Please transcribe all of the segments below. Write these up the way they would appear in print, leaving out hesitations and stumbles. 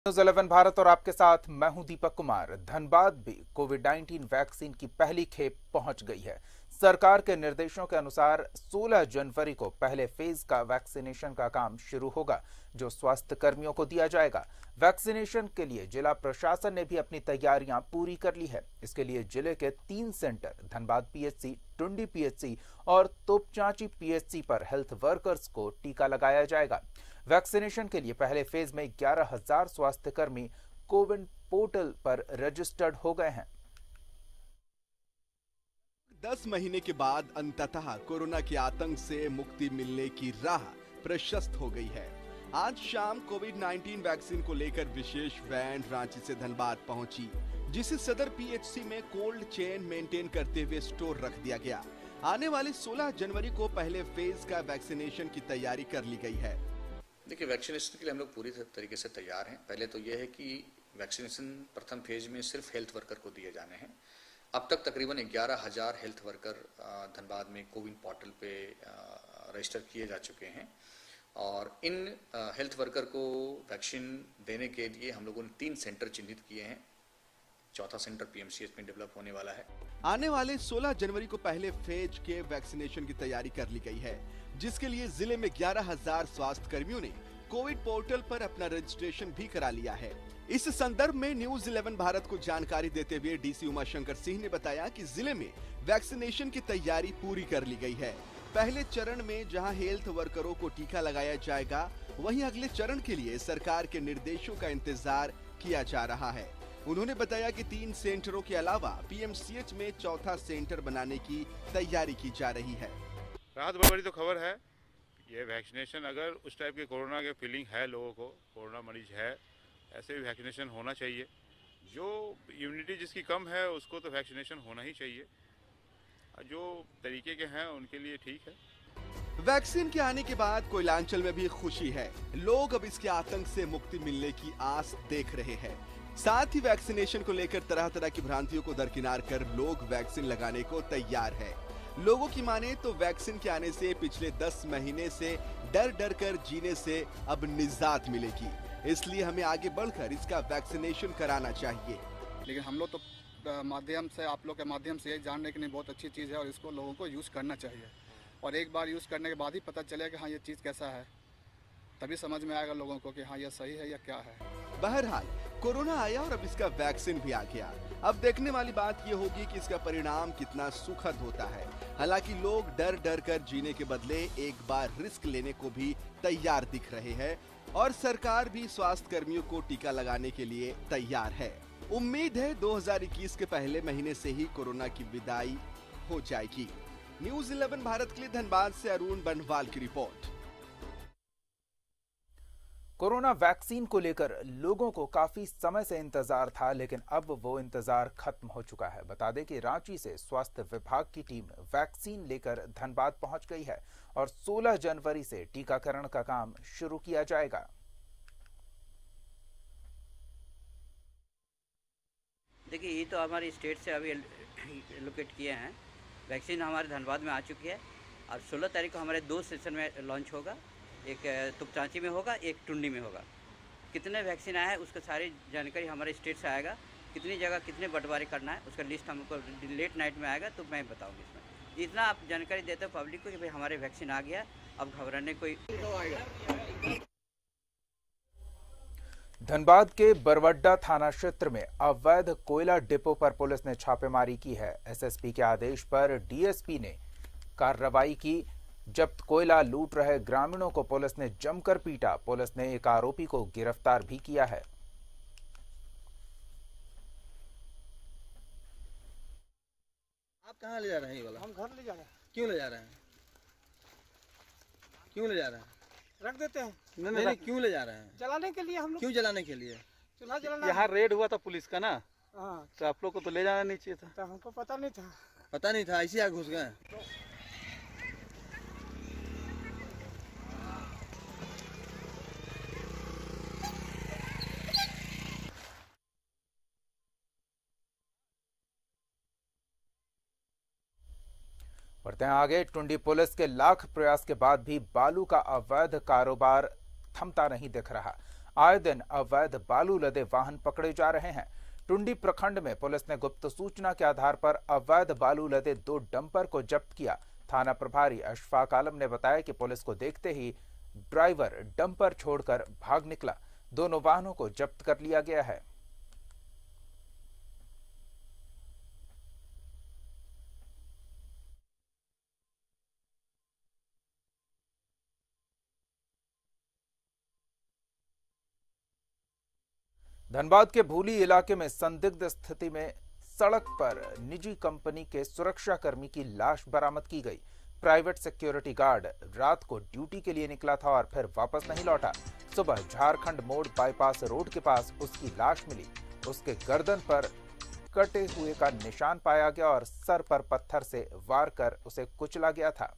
News 11 Bharat और आपके साथ मैं हूं दीपक कुमार। धनबाद भी कोविड-19 वैक्सीन की पहली खेप पहुंच गई है। सरकार के निर्देशों के अनुसार 16 जनवरी को पहले फेज का वैक्सीनेशन का काम शुरू होगा, जो स्वास्थ्य कर्मियों को दिया जाएगा। वैक्सीनेशन के लिए जिला प्रशासन ने भी अपनी तैयारियां पूरी कर ली है। इसके लिए जिले के 3 centre Dhanbad PHC, Tundi PHC और तोपचांची पीएचसी पर हेल्थ वर्कर्स को टीका लगाया जाएगा। वैक्सीनेशन के लिए पहले फेज में 11,000 स्वास्थ्यकर्मी कोविन पोर्टल पर रजिस्टर्ड हो गए हैं। 10 महीने के बाद अंततः कोरोना के आतंक से मुक्ति मिलने की राह प्रशस्त हो गई है। आज शाम कोविड-19 वैक्सीन को लेकर विशेष वैन रांची से धनबाद पहुंची, जिसे सदर पीएचसी में कोल्ड चेन मेंटेन करते हुए स्टोर रख दिया गया। आने वाली 16 जनवरी को पहले फेज का वैक्सीनेशन की तैयारी कर ली गई है। देखिए, वैक्सीनेशन के लिए हम लोग पूरी तरीके से तैयार हैं। पहले तो यह है कि वैक्सीनेशन प्रथम फेज में सिर्फ हेल्थ वर्कर को दिए जाने हैं। अब तक तकरीबन 11,000 हेल्थ वर्कर धनबाद में कोविन पोर्टल पे रजिस्टर किए जा चुके हैं और इन हेल्थ वर्कर को वैक्सीन देने के लिए हम लोगों ने 3 सेंटर चिन्हित किए हैं। चौथा सेंटर पीएमसीएच में डेवलप होने वाला है। आने वाले 16 जनवरी को पहले फेज के वैक्सीनेशन की तैयारी कर ली गई है, जिसके लिए जिले में 11,000 स्वास्थ्य कर्मियों ने कोविड पोर्टल पर अपना रजिस्ट्रेशन भी करा लिया है। इस संदर्भ में न्यूज़ 11 भारत को जानकारी देते हुए डीसी उमाशंकर सिंह ने बताया कि जिले में वैक्सीनेशन की तैयारी पूरी कर ली गई है। पहले चरण में जहां हेल्थ वर्करों को टीका लगाया जाएगा, वहीं अगले चरण के लिए सरकार के निर्देशों का इंतजार किया जा रहा है। उन्होंने बताया कि 3 सेंटरों के अलावा पीएमसीएच में चौथा सेंटर बनाने की तैयारी की जा रही है। राहत बड़ी तो खबर है। ये वैक्सीनेशन अगर उस टाइप के कोरोना के फीलिंग है, लोगों को कोरोना मरीज है, ऐसे भी वैक्सीनेशन होना चाहिए। जो इम्यूनिटी जिसकी कम है उसको तो वैक्सीनेशन होना ही चाहिए। जो तरीके के हैं उनके लिए ठीक है। वैक्सीन के आने के बाद कोयलांचल में भी खुशी है। लोग अब इसके आतंक से मुक्ति मिलने की आस देख रहे हैं। साथ ही वैक्सीनेशन को लेकर तरह तरह की भ्रांतियों को दरकिनार कर लोग वैक्सीन लगाने को तैयार है। लोगों की माने तो वैक्सीन के आने से पिछले 10 महीने से डर डर कर जीने से अब निजात मिलेगी, इसलिए हमें आगे बढ़कर इसका वैक्सीनेशन कराना चाहिए। लेकिन हम लोग तो माध्यम से, आप लोग के माध्यम से ये जानने के लिए बहुत अच्छी चीज़ है और इसको लोगों को यूज़ करना चाहिए। और एक बार यूज़ करने के बाद ही पता चलेगा कि हाँ ये चीज़ कैसा है, तभी समझ में आएगा लोगों को कि हाँ ये सही है या क्या है। बहरहाल कोरोना आया और अब इसका वैक्सीन भी आ गया। अब देखने वाली बात ये होगी कि इसका परिणाम कितना सुखद होता है। हालांकि लोग डर डर कर जीने के बदले एक बार रिस्क लेने को भी तैयार दिख रहे हैं और सरकार भी स्वास्थ्य कर्मियों को टीका लगाने के लिए तैयार है। उम्मीद है 2021 के पहले महीने से ही कोरोना की विदाई हो जाएगी। न्यूज़ 11 भारत के लिए धनबाद से अरुण बनवाल की रिपोर्ट। कोरोना वैक्सीन को लेकर लोगों को काफी समय से इंतजार था, लेकिन अब वो इंतजार खत्म हो चुका है। बता दें कि रांची से स्वास्थ्य विभाग की टीम वैक्सीन लेकर धनबाद पहुंच गई है और 16 जनवरी से टीकाकरण का काम शुरू किया जाएगा। देखिए, ये तो हमारी स्टेट से अभी एलोकेट किए हैं। वैक्सीन हमारे धनबाद में आ चुकी है और 16 तारीख को हमारे 2 सेशन में लॉन्च होगा। एक तुपचांची में होगा, एक टुंडी में होगा। कितने वैक्सीन आया है उसका सारी जानकारी हमारे स्टेट से आएगा। कितनी जगह कितने बंटवारे करना है उसका लिस्ट हमको लेट नाइट में आएगा, तो मैं बताऊंगी इसमें। इतना आप जानकारी देते हो पब्लिक को कि भाई हमारे वैक्सीन आ गया, अब घबराने कोई धनबाद के बरवड्डा थाना क्षेत्र में अवैध कोयला डिपो पर पुलिस ने छापेमारी की है। एसएसपी के आदेश पर डीएसपी ने कार्रवाई की। जब्त कोयला लूट रहे ग्रामीणों को पुलिस ने जमकर पीटा। पुलिस ने एक आरोपी को गिरफ्तार भी किया है। आप कहाँ ले जा रहे हैं ये वाला? हम घर ले जा रहे हैं। क्यों ले जा रहे हैं? क्यों ले जा रहे हैं? रख देते हैं। नहीं, क्यों ले जा रहे हैं? जलाने के लिए हम लोग। क्यों जलाने के लिए? चूल्हा जलाना। यहाँ रेड हुआ था पुलिस का ना, हाँ, तो आप लोग को तो ले जाना नहीं चाहिए था। तो हमको पता नहीं था। पता नहीं था, ऐसे आग घुस गए। बढ़ते हैं आगे। टुंडी पुलिस के लाख प्रयास के बाद भी बालू का अवैध कारोबार थमता नहीं दिख रहा। आए दिन अवैध बालू लदे वाहन पकड़े जा रहे हैं। टुंडी प्रखंड में पुलिस ने गुप्त सूचना के आधार पर अवैध बालू लदे 2 डंपर को जब्त किया। थाना प्रभारी अशफाक आलम ने बताया कि पुलिस को देखते ही ड्राइवर डंपर छोड़कर भाग निकला। दोनों वाहनों को जब्त कर लिया गया है। धनबाद के भूली इलाके में संदिग्ध स्थिति में सड़क पर निजी कंपनी के सुरक्षाकर्मी की लाश बरामद की गई। प्राइवेट सिक्योरिटी गार्ड रात को ड्यूटी के लिए निकला था और फिर वापस नहीं लौटा। सुबह झारखंड मोड़ बाईपास रोड के पास उसकी लाश मिली। उसके गर्दन पर कटे हुए का निशान पाया गया और सर पर पत्थर से वार कर उसे कुचला गया था।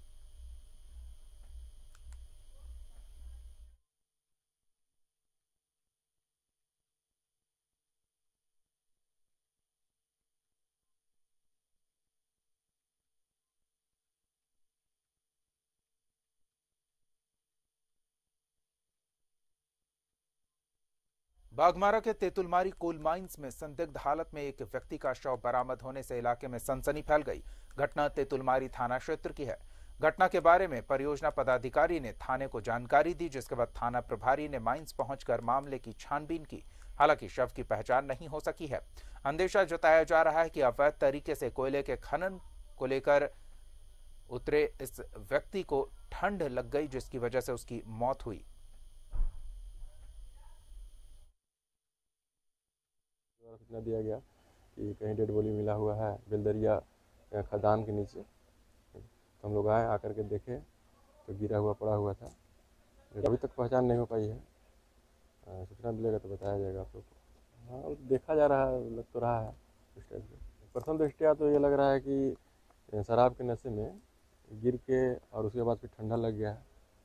बाघमारा के तेतुलमारी कोल माइंस में संदिग्ध हालत में एक व्यक्ति का शव बरामद होने से इलाके में सनसनी फैल गई। घटना तेतुलमारी थाना क्षेत्र की है। घटना के बारे में परियोजना पदाधिकारी ने थाने को जानकारी दी, जिसके बाद थाना प्रभारी ने माइंस पहुंचकर मामले की छानबीन की। हालांकि शव की पहचान नहीं हो सकी है। अंदेशा जताया जा रहा है कि अवैध तरीके से कोयले के खनन को लेकर उतरे इस व्यक्ति को ठंड लग गई, जिसकी वजह से उसकी मौत हुई। सूचना दिया गया कि कहीं डेड बॉडी मिला हुआ है बेलदरिया खदान के नीचे। तो हम लोग आए, आकर के देखे तो गिरा हुआ पड़ा हुआ था। अभी तक पहचान नहीं हो पाई है। सूचना मिलेगा तो बताया जाएगा आप लोग को। हाँ, देखा जा रहा है, लग तो रहा है इस टाइप से। प्रथम दृष्टया तो ये लग रहा है कि शराब के नशे में गिर के और उसके बाद फिर ठंडा लग गया है।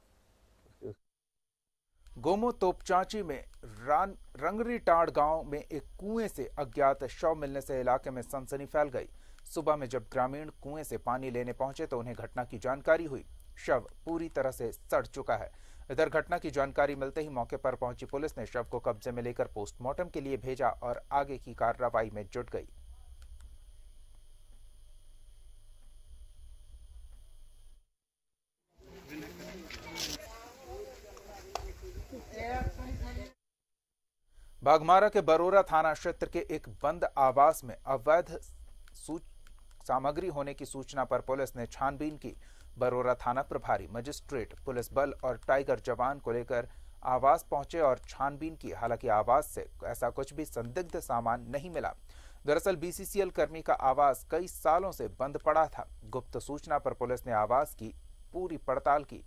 गोमो तोपचांची में रंगरीटाड़ गांव में एक कुएं से अज्ञात शव मिलने से इलाके में सनसनी फैल गई। सुबह में जब ग्रामीण कुएं से पानी लेने पहुंचे तो उन्हें घटना की जानकारी हुई। शव पूरी तरह से सड़ चुका है। इधर घटना की जानकारी मिलते ही मौके पर पहुंची पुलिस ने शव को कब्जे में लेकर पोस्टमार्टम के लिए भेजा और आगे की कार्रवाई में जुट गई। बाघमारा के बरोरा थाना क्षेत्र के एक बंद आवास में अवैध सामग्री होने की सूचना पर पुलिस ने छानबीन की। बरोरा थाना प्रभारी, मजिस्ट्रेट, पुलिस बल और टाइगर जवान को लेकर आवास पहुंचे और छानबीन की। हालांकि आवास से ऐसा कुछ भी संदिग्ध सामान नहीं मिला। दरअसल बीसीसीएल कर्मी का आवास कई सालों से बंद पड़ा था। गुप्त सूचना पर पुलिस ने आवास की पूरी पड़ताल की।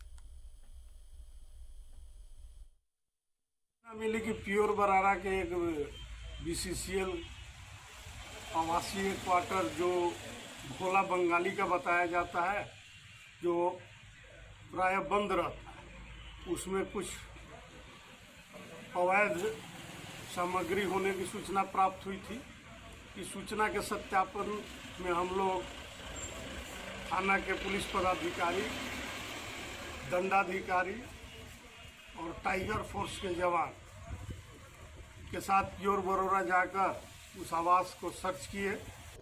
मिली कि प्योर बरारा के एक बीसीसीएल आवासीय क्वार्टर जो भोला बंगाली का बताया जाता है, जो प्राय बंद रहता है, उसमें कुछ अवैध सामग्री होने की सूचना प्राप्त हुई थी। इस सूचना के सत्यापन में हम लोग थाना के पुलिस पदाधिकारी, दंडाधिकारी और टाइगर फोर्स के जवान के साथ प्योर बरोरा जाकर उस आवास को सर्च किए।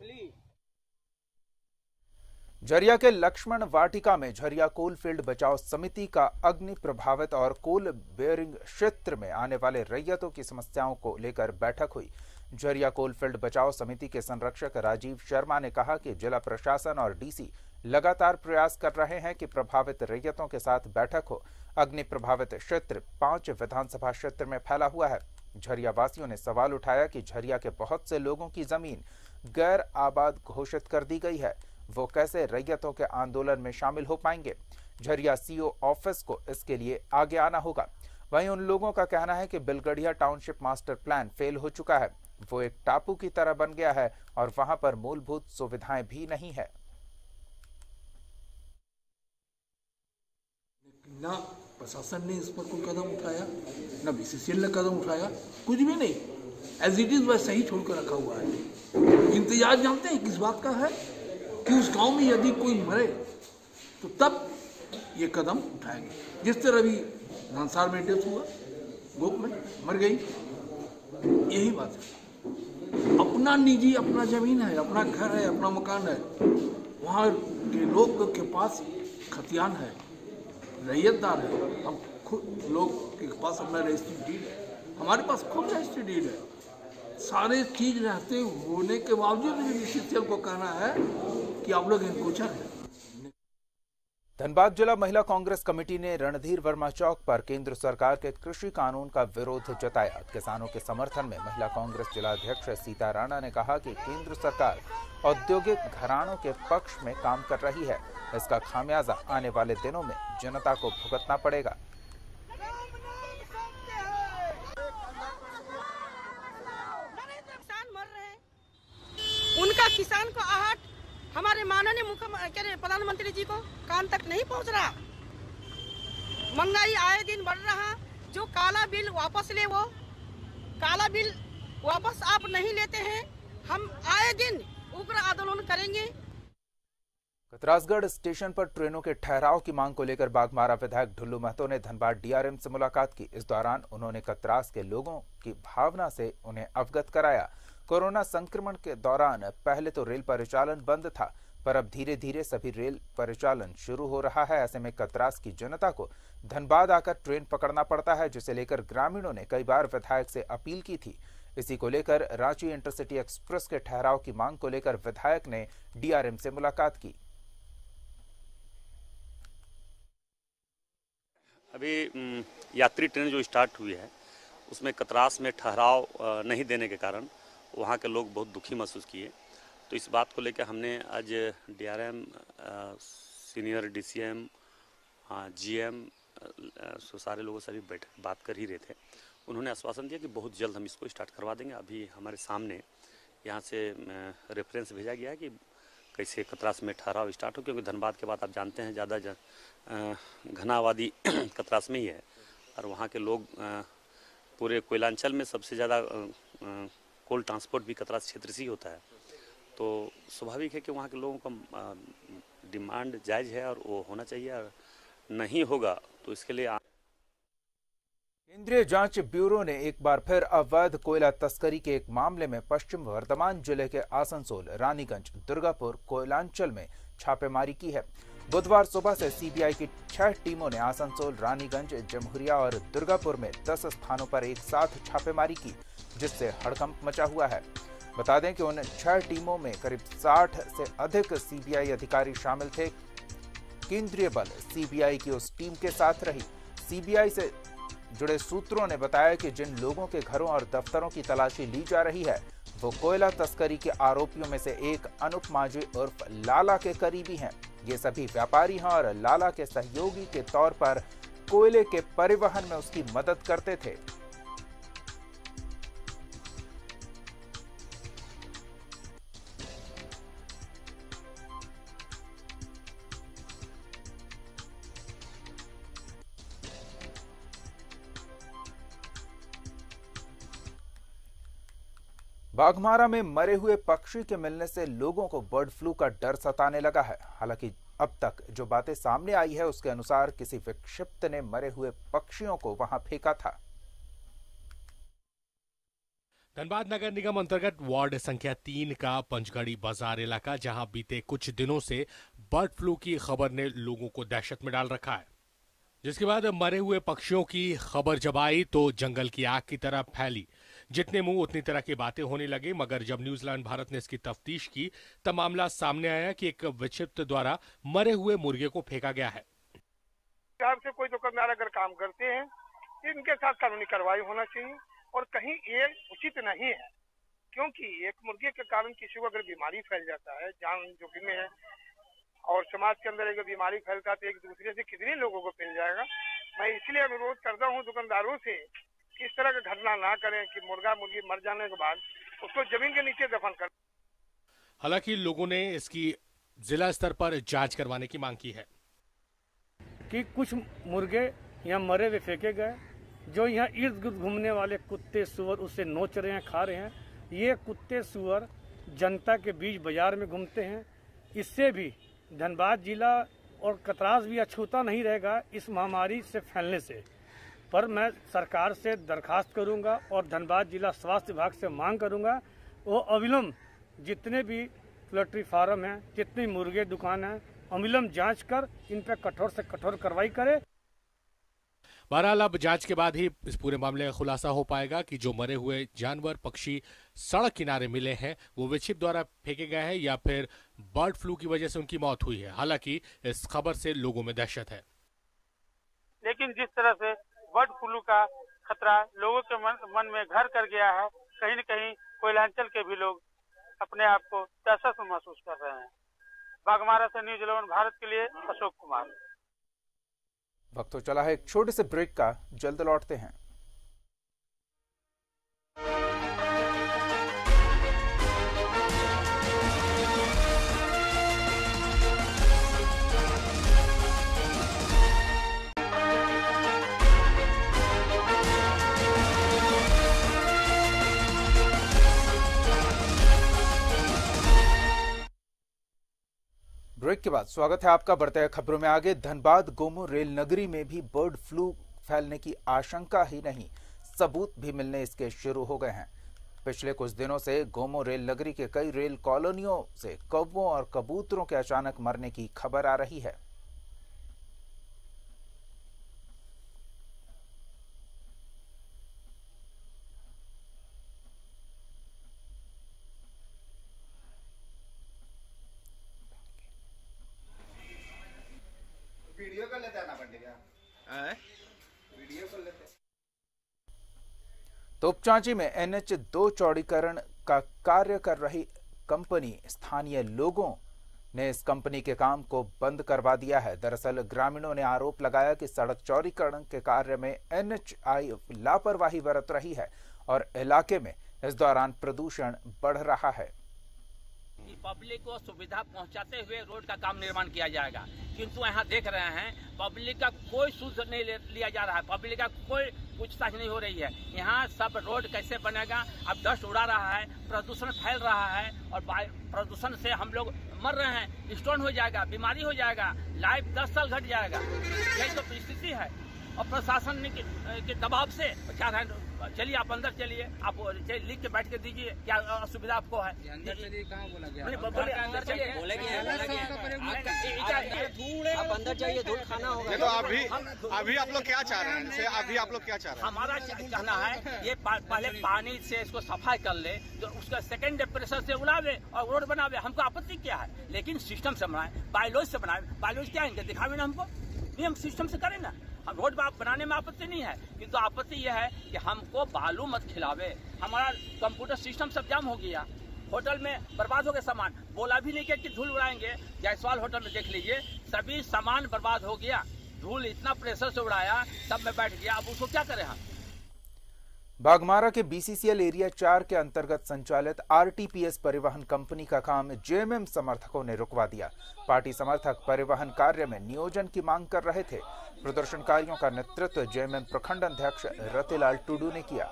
झरिया के लक्ष्मण वाटिका में झरिया कोलफील्ड बचाव समिति का अग्नि प्रभावित और कोल बेयरिंग क्षेत्र में आने वाले रैयतों की समस्याओं को लेकर बैठक हुई। झरिया कोलफील्ड बचाव समिति के संरक्षक राजीव शर्मा ने कहा कि जिला प्रशासन और डीसी लगातार प्रयास कर रहे हैं कि प्रभावित रैयतों के साथ बैठक हो। अग्नि प्रभावित क्षेत्र 5 विधानसभा क्षेत्र में फैला हुआ है। झरिया वासियों ने सवाल उठाया कि झरिया के बहुत से लोगों की जमीन गैर आबाद घोषित कर दी गई है, वो कैसे रैयतों के आंदोलन में शामिल हो पाएंगे। झरिया सीओ ऑफिस को इसके लिए आगे आना होगा। वहीं उन लोगों का कहना है कि Bilgarhia township master plan fail हो चुका है, वो एक टापू की तरह बन गया है और वहां पर मूलभूत सुविधाएं भी नहीं है। ना प्रशासन ने इस पर कोई कदम उठाया, ना बीसीसीएल ने कदम उठाया, कुछ भी नहीं, एज इट इज वैसा ही छोड़कर रखा हुआ है। इंतजार जानते हैं किस बात का है कि उस गांव में यदि कोई मरे तो तब ये कदम उठाएंगे। जिस तरह अभी धनसार में डेथ हुआ, गोप में मर गई। यही बात है। अपना निजी अपना जमीन है, अपना घर है, अपना मकान है, वहाँ के लोग के पास खतियान है, रैयतदार है। हम खुद लोग के पास अपना रजिस्ट्री डीड है, हमारे पास खुद रजिस्ट्री डीड है। सारे चीज रहते होने के बावजूद भी बीसीसीएल को कहना है कि आप लोग इनकोचर हैं। धनबाद जिला महिला कांग्रेस कमेटी ने रणधीर वर्मा चौक पर केंद्र सरकार के कृषि कानून का विरोध जताया। किसानों के समर्थन में महिला कांग्रेस जिला अध्यक्ष सीता राणा ने कहा कि केंद्र सरकार औद्योगिक घरानों के पक्ष में काम कर रही है। इसका खामियाजा आने वाले दिनों में जनता को भुगतना पड़ेगा। उनका किसान को आहट हमारे माननीय मुख्यमंत्री प्रधानमंत्री जी को कान तक नहीं पहुंच रहा। महंगाई आए दिन बढ़ रहा। जो काला बिल वापस ले, वो काला बिल वापस आप नहीं लेते हैं, हम आए दिन उग्र आंदोलन करेंगे। कतरासगढ़ स्टेशन पर ट्रेनों के ठहराव की मांग को लेकर बाघमारा विधायक ढुल्लू महतो ने धनबाद डीआरएम से मुलाकात की। इस दौरान उन्होंने कतरास के लोगों की भावना से उन्हें अवगत कराया। कोरोना संक्रमण के दौरान पहले तो रेल परिचालन बंद था, पर अब धीरे धीरे सभी रेल परिचालन शुरू हो रहा है। ऐसे में कतरास की जनता को धनबाद आकर ट्रेन पकड़ना पड़ता है, जिसे लेकर ग्रामीणों ने कई बार विधायक से अपील की थी। इसी को लेकर रांची इंटरसिटी एक्सप्रेस के ठहराव की मांग को लेकर विधायक ने डीआरएम से मुलाकात की। अभी यात्री ट्रेन जो स्टार्ट हुई है उसमें कतरास में ठहराव नहीं देने के कारण वहाँ के लोग बहुत दुखी महसूस किए। तो इस बात को लेकर हमने आज डीआरएम, सीनियर डीसीएम, जीएम, सारे लोगों से भी बैठक बात कर ही रहे थे। उन्होंने आश्वासन दिया कि बहुत जल्द हम इसको स्टार्ट करवा देंगे। अभी हमारे सामने यहाँ से रेफरेंस भेजा गया है कि कैसे कतरास में ठहराव स्टार्ट हो, क्योंकि धनबाद के बाद आप जानते हैं ज़्यादा घना आबादी कतरास में ही है और वहाँ के लोग पूरे कोयलांचल में सबसे ज़्यादा कोल ट्रांसपोर्ट भी कतरास क्षेत्र से ही होता है। तो स्वाभाविक है कि वहाँ के लोगों का डिमांड जायज़ है और वो होना चाहिए, और नहीं होगा तो इसके लिए केंद्रीय जांच ब्यूरो ने एक बार फिर अवैध कोयला तस्करी के एक मामले में पश्चिम वर्धमान जिले के आसनसोल, रानीगंज, दुर्गापुर, कोयलांचल में छापेमारी की है। बुधवार सुबह से सीबीआई की 6 टीमों ने आसनसोल, रानीगंज, जमहुरिया और दुर्गापुर में 10 स्थानों पर एक साथ छापेमारी की, जिससे हड़कंप मचा हुआ है। बता दें कि उन 6 टीमों में करीब 60 से अधिक सीबीआई अधिकारी शामिल थे। केंद्रीय बल सीबीआई की उस टीम के साथ रही। सीबीआई से जुड़े सूत्रों ने बताया कि जिन लोगों के घरों और दफ्तरों की तलाशी ली जा रही है वो कोयला तस्करी के आरोपियों में से एक अनूप माझी उर्फ लाला के करीबी हैं। ये सभी व्यापारी हैं और लाला के सहयोगी के तौर पर कोयले के परिवहन में उसकी मदद करते थे। बाघमारा में मरे हुए पक्षी के मिलने से लोगों को बर्ड फ्लू का डर सताने लगा है। हालांकि अब तक जो बातें सामने आई है उसके अनुसार किसी विक्षिप्त ने मरे हुए पक्षियों को वहां फेंका था। धनबाद नगर निगम अंतर्गत वार्ड संख्या 3 का पंचगढ़ी बाजार इलाका, जहां बीते कुछ दिनों से बर्ड फ्लू की खबर ने लोगों को दहशत में डाल रखा है। जिसके बाद मरे हुए पक्षियों की खबर जब आई तो जंगल की आग की तरह फैली। जितने मुंह उतनी तरह की बातें होने लगी, मगर जब न्यूजीलैंड भारत ने इसकी तफ्तीश की तब मामला सामने आया कि एक विक्षिप्त द्वारा मरे हुए मुर्गे को फेंका गया है। से कोई दुकानदार अगर काम करते हैं इनके साथ कानूनी कार्रवाई होना चाहिए, और कहीं ये उचित नहीं है, क्योंकि एक मुर्गे के कारण किसी को अगर बीमारी फैल जाता है, जान जोखिम में है, और समाज के अंदर अगर बीमारी फैलता है तो एक दूसरे से कितने लोगों को फैल जाएगा। मैं इसलिए अनुरोध करता हूँ दुकानदारों से कि इस तरह की घटना ना करें कि मुर्गा मुर्गी मर जाने के बाद उसको जमीन के नीचे दफन कर। हालांकि लोगों ने इसकी जिला स्तर पर जांच करवाने की मांग की है कि कुछ मुर्गे यहाँ मरे हुए फेंके गए, जो यहाँ इर्द गिर्द घूमने वाले कुत्ते सुअर उससे नोच रहे हैं, खा रहे हैं। ये कुत्ते सुअर जनता के बीच बाजार में घूमते हैं। इससे भी धनबाद जिला और कतरास भी अछूता नहीं रहेगा इस महामारी से फैलने से। पर मैं सरकार से दरखास्त करूंगा और धनबाद जिला स्वास्थ्य विभाग से मांग करूंगा वो अविलंब जितने भी पोल्ट्री फार्म हैं, जितनी मुर्गे दुकान हैं, अविलंब जांच कर इन पर कठोर से कठोर कार्रवाई करे। बहरहाल अब जांच के बाद ही इस पूरे मामले का खुलासा हो पाएगा कि जो मरे हुए जानवर पक्षी सड़क किनारे मिले हैं वो विक्षिप्त द्वारा फेंके गए हैं या फिर बर्ड फ्लू की वजह से उनकी मौत हुई है। हालांकि इस खबर से लोगों में दहशत है, लेकिन जिस तरह से बर्ड फ्लू का खतरा लोगों के मन में घर कर गया है, कहीं न कहीं कोयलांचल के भी लोग अपने आप को दहशत में महसूस कर रहे हैं। बागमारा से न्यूज 11 भारत के लिए अशोक कुमार। वक्त तो चला है एक छोटे से ब्रेक का, जल्द लौटते हैं। ब्रेक के बाद स्वागत है आपका। बढ़ते हैं खबरों में आगे। धनबाद गोमो रेल नगरी में भी बर्ड फ्लू फैलने की आशंका ही नहीं, सबूत भी मिलने इसके शुरू हो गए हैं। पिछले कुछ दिनों से गोमो रेल नगरी के कई रेल कॉलोनियों से कौवों और कबूतरों के अचानक मरने की खबर आ रही है। वीडियो कर लेते आना पड़ेगा, वीडियो कर लेते। तोपचांची में NH2 चौड़ीकरण का कार्य कर रही कंपनी स्थानीय लोगों ने इस कंपनी के काम को बंद करवा दिया है। दरअसल ग्रामीणों ने आरोप लगाया कि सड़क चौड़ीकरण के कार्य में NHI लापरवाही बरत रही है और इलाके में इस दौरान प्रदूषण बढ़ रहा है। पब्लिक को सुविधा पहुंचाते हुए रोड का काम निर्माण किया जाएगा, किंतु यहाँ देख रहे हैं पब्लिक का कोई सुध नहीं लिया जा रहा है, पब्लिक का कोई पूछताछ नहीं हो रही है। यहाँ सब रोड कैसे बनेगा, अब डस्ट उड़ा रहा है, प्रदूषण फैल रहा है और प्रदूषण से हम लोग मर रहे हैं, स्टोन हो जाएगा, बीमारी हो जाएगा, लाइफ 10 साल घट जाएगा। यही तो स्थिति है और प्रशासन के दबाव से क्या है। चलिए आप अंदर चलिए, आप लिख के बैठ के दीजिए क्या असुविधा आपको है। अंदर चलिए, कहाँ बोला गया? बोले अंदर चलिए, आप अंदर जाइए, धूल खाना होगा। तो अभी आप लोग क्या चाह रहे हैं? अभी आप लोग क्या चाह रहे हैं? हमारा कहना है ये पहले पानी से इसको सफाई कर ले, तो उसका सेकेंड प्रेशर से उड़ावे और रोड बनावे, हमको आपत्ति क्या है। लेकिन सिस्टम से बनाए, बायोलॉज से बनाए। बायोलॉज क्या है दिखावे ना हमको, नियम सिस्टम से करें ना। हम रोड बनाने में आपत्ति नहीं है, किंतु आपत्ति यह है कि हमको बालू मत खिलावे। हमारा कंप्यूटर सिस्टम सब जाम हो गया, होटल में बर्बाद हो गया सामान, बोला भी नहीं कि धूल उड़ाएंगे। जायसवाल होटल में देख लीजिए, सभी सामान बर्बाद हो गया, धूल इतना प्रेशर से उड़ाया, सब में बैठ गया। अब उसको क्या करें हम। बागमारा के BCCL एरिया 4 के अंतर्गत संचालित RTPS परिवहन कंपनी का काम JMM समर्थकों ने रुकवा दिया। पार्टी समर्थक परिवहन कार्य में नियोजन की मांग कर रहे थे। प्रदर्शनकारियों का नेतृत्व JMM प्रखंड अध्यक्ष रतिलाल टुडू ने किया।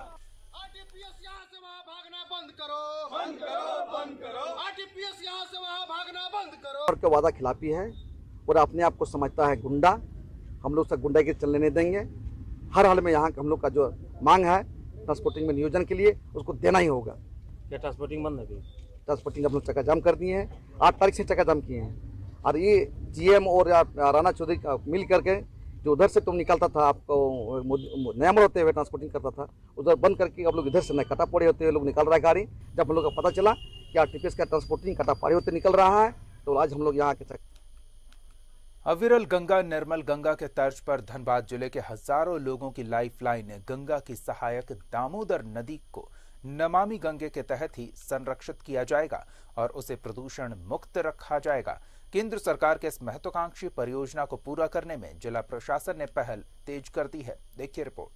के वादा खिलाफी है और अपने आप को समझता है गुंडा। हम लोग से गुंडा के चलने नहीं देंगे। हर हाल में यहाँ हम लोग का जो मांग है ट्रांसपोर्टिंग में नियोजन के लिए, उसको देना ही होगा। क्या ट्रांसपोर्टिंग बंद है? ट्रांसपोर्टिंग हम लोग चक्का जाम कर दिए हैं, 8 तारीख से चक्का जाम किए हैं। और ये GM और राणा चौधरी मिल करके जो उधर से तुम निकलता था, आपको नया मोड़ होते हुए ट्रांसपोर्टिंग करता था, उधर बंद करके अब लोग इधर से कटा पड़े होते हुए लोग निकल रहा है गाड़ी। जब हम लोग का पता चला कि RTPS का ट्रांसपोर्टिंग कटा पड़े होते निकल रहा है, तो आज हम लोग यहाँ के अविरल गंगा निर्मल गंगा के तर्ज पर धनबाद जिले के हजारों लोगों की लाइफलाइन गंगा की सहायक दामोदर नदी को नमामि गंगे के तहत ही संरक्षित किया जाएगा और उसे प्रदूषण मुक्त रखा जाएगा। केंद्र सरकार के इस महत्वाकांक्षी परियोजना को पूरा करने में जिला प्रशासन ने पहल तेज कर दी है। देखिए रिपोर्ट।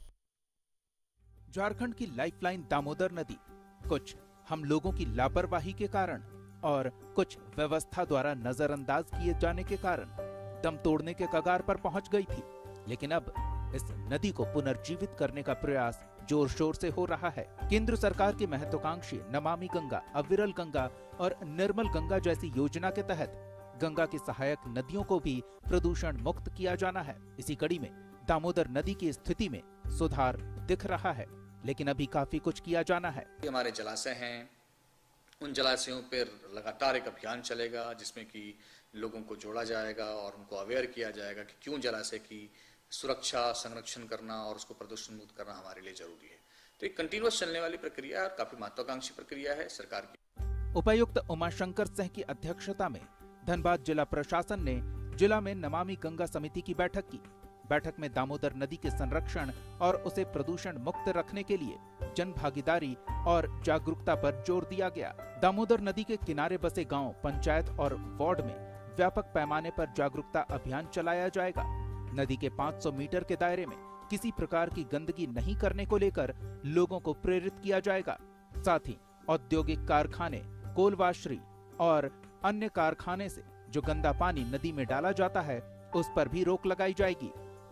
झारखंड की लाइफलाइन दामोदर नदी कुछ हम लोगों की लापरवाही के कारण और कुछ व्यवस्था द्वारा नजरअंदाज किए जाने के कारण दम तोड़ने के कगार पर पहुंच गई थी। लेकिन अब इस नदी को पुनर्जीवित करने का प्रयास जोर शोर से हो रहा है। केंद्र सरकार की महत्वाकांक्षी नमामि गंगा, अविरल गंगा और निर्मल गंगा जैसी योजना के तहत गंगा की सहायक नदियों को भी प्रदूषण मुक्त किया जाना है। इसी कड़ी में दामोदर नदी की स्थिति में सुधार दिख रहा है, लेकिन अभी काफी कुछ किया जाना है। हमारे जलाशय हैं, उन जलाशयों पर लगातार एक अभियान चलेगा जिसमें कि लोगों को जोड़ा जाएगा और उनको अवेयर किया जाएगा कि क्यों जलाशय की सुरक्षा, संरक्षण करना और उसको प्रदूषण मुक्त करना हमारे लिए जरूरी है। तो एक कंटिन्यूअस चलने वाली प्रक्रिया है और काफी महत्वाकांक्षी प्रक्रिया है सरकार की। उपायुक्त उमाशंकर सिंह की अध्यक्षता में धनबाद जिला प्रशासन ने जिला में नमामि गंगा समिति की बैठक की। बैठक में दामोदर नदी के संरक्षण और उसे प्रदूषण मुक्त रखने के लिए जन भागीदारी और जागरूकता पर जोर दिया गया। दामोदर नदी के किनारे बसे गांव, पंचायत और वार्ड में व्यापक पैमाने पर जागरूकता अभियान चलाया जाएगा। नदी के 500 मीटर के दायरे में किसी प्रकार की गंदगी नहीं करने को लेकर लोगों को प्रेरित किया जाएगा। साथ ही औद्योगिक कारखाने, कोलवाशरी और अन्य कारखाने से जो गंदा पानी नदी में डाला जाता है उस पर भी रोक लगाई जाएगी।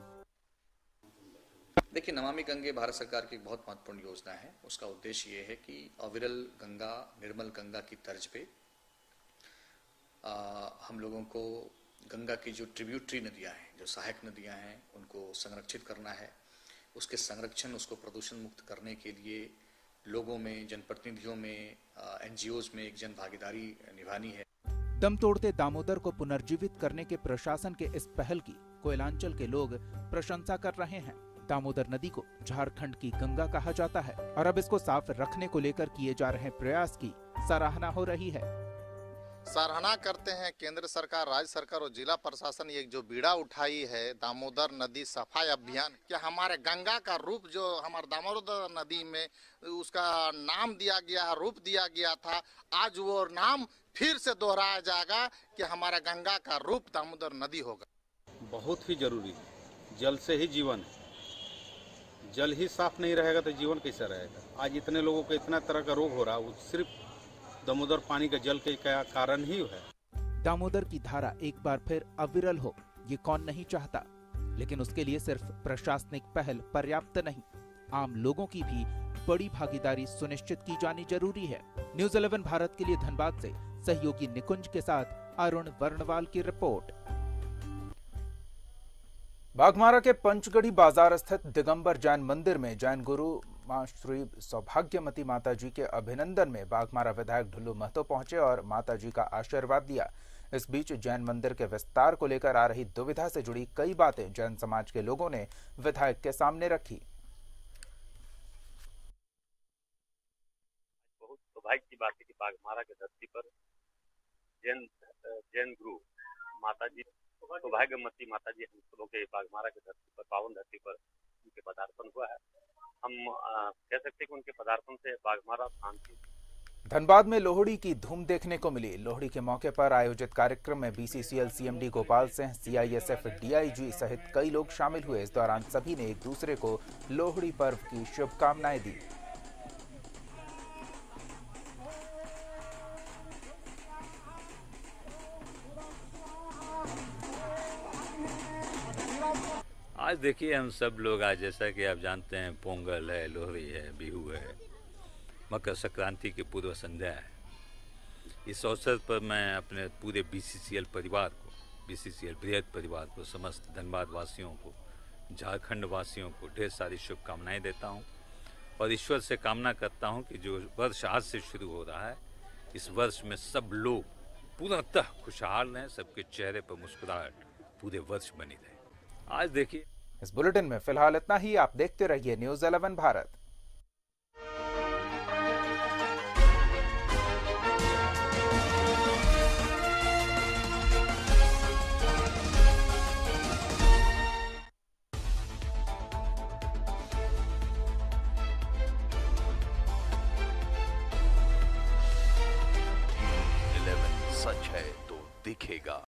देखिए, नमामि गंगे भारत सरकार की एक बहुत महत्वपूर्ण योजना है। उसका उद्देश्य ये है कि अविरल गंगा, निर्मल गंगा की तर्ज पे हम लोगों को गंगा की जो ट्रिब्यूटरी नदियां हैं, जो सहायक नदियां हैं, उनको संरक्षित करना है। उसके संरक्षण, उसको प्रदूषण मुक्त करने के लिए लोगों में, जनप्रतिनिधियों में, एनजीओज में एक जन भागीदारी निभानी है। दम तोड़ते दामोदर को पुनर्जीवित करने के प्रशासन के इस पहल की कोयलांचल के लोग प्रशंसा कर रहे हैं। दामोदर नदी को झारखंड की गंगा कहा जाता है और अब इसको साफ रखने को लेकर किए जा रहे प्रयास की सराहना हो रही है। सराहना करते हैं केंद्र सरकार, राज्य सरकार और जिला प्रशासन ये जो बीड़ा उठाई है दामोदर नदी सफाई अभियान, कि हमारे गंगा का रूप जो हमारे दामोदर नदी में उसका नाम दिया गया है, रूप दिया गया था, आज वो नाम फिर से दोहराया जाएगा कि हमारा गंगा का रूप दामोदर नदी होगा। बहुत ही जरूरी, जल से ही जीवन है। जल ही साफ नहीं रहेगा तो जीवन कैसे रहेगा। आज इतने लोगों को इतना तरह का रोग हो रहा है, वो सिर्फ दामोदर पानी के जल के कारण ही है। दामोदर की धारा एक बार फिर अविरल हो, ये कौन नहीं चाहता, लेकिन उसके लिए सिर्फ प्रशासनिक पहल पर्याप्त नहीं, आम लोगों की भी बड़ी भागीदारी सुनिश्चित की जानी जरूरी है। न्यूज़ 11 भारत के लिए धनबाद से सहयोगी निकुंज के साथ अरुण वर्णवाल की रिपोर्ट। बाघमारा के पंचगढ़ी बाजार स्थित दिगंबर जैन मंदिर में जैन गुरु मां श्री सौभाग्यमती माता जी के अभिनंदन में बाघमारा विधायक ढुल्लू महतो पहुंचे और माता जी का आशीर्वाद दिया। इस बीच जैन मंदिर के विस्तार को लेकर आ रही दुविधा से जुड़ी कई बातें जैन समाज के लोगों ने विधायक के सामने रखी। बहुत सौभाग्य की बात है कि बाघमारा की धरती पर जैन गुरु माता जी, सौभाग्यमती माता जी, हम लोगों के बाघमारा की धरती पर, पावन धरती पर उनके पदार्पण हुआ है। हम कह सकते हैं कि उनके पदार्पण से बाघमारा शांति। धनबाद में लोहड़ी की धूम देखने को मिली। लोहड़ी के मौके पर आयोजित कार्यक्रम में BCCL CMD Gopal Singh, CISF DIG सहित कई लोग शामिल हुए। इस दौरान सभी ने एक दूसरे को लोहड़ी पर्व की शुभकामनाएं दी। आज देखिए, हम सब लोग आज, जैसा कि आप जानते हैं, पोंगल है, लोहड़ी है, बिहू है, मकर संक्रांति की पूर्व संध्या है। इस अवसर पर मैं अपने पूरे बीसीसीएल परिवार को, बीसीसीएल बृहद परिवार को, समस्त धनबाद वासियों को, झारखंड वासियों को ढेर सारी शुभकामनाएं देता हूं और ईश्वर से कामना करता हूं कि जो वर्ष आज से शुरू हो रहा है, इस वर्ष में सब लोग पूर्णतः खुशहाल रहें, सबके चेहरे पर मुस्कुराहट पूरे वर्ष बनी रहे। आज देखिए, इस बुलेटिन में फिलहाल इतना ही। आप देखते रहिए न्यूज़ 11 भारत। सच है तो दिखेगा।